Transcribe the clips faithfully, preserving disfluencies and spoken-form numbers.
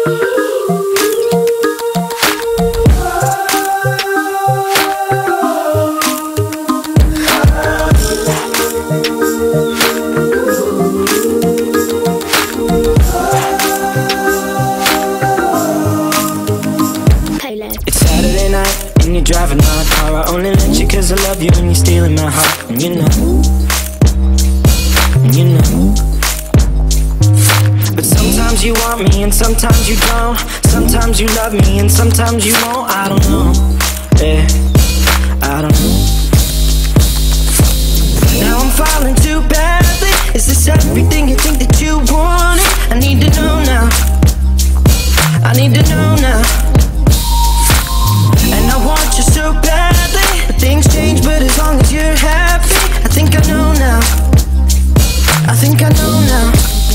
It's Saturday night and you're driving my car. I only let you cause I love you and you're stealing my heart. And you know, and you know. But sometimes you want me and sometimes you don't. Sometimes you love me and sometimes you won't. I don't know, yeah, I don't know. Now I'm falling too badly. Is this everything you think that you wanted? I need to know now, I need to know now. And I want you so badly, but things change, but as long as you're happy, I think I know now, I think I know now.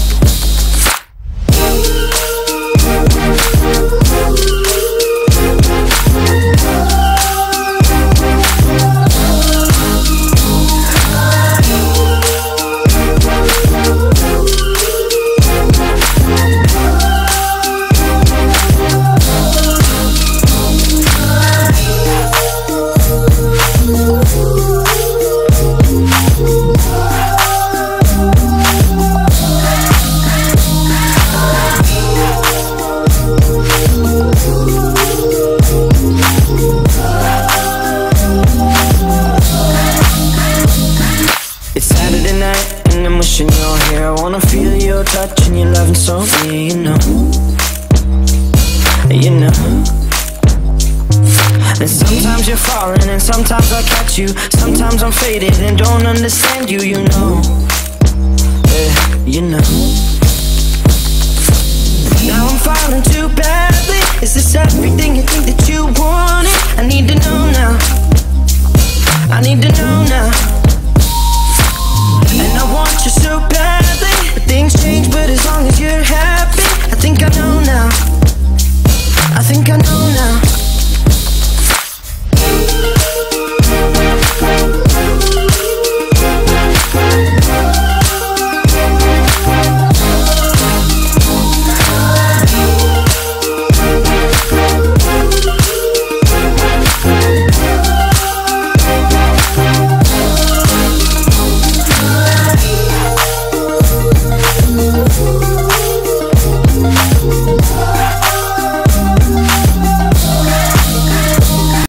It's Saturday night and I'm wishing you're here. I wanna feel your touch and your loving so near. You know, you know. And sometimes you're falling and sometimes I catch you. Sometimes I'm faded and don't understand you. You know, yeah, you know.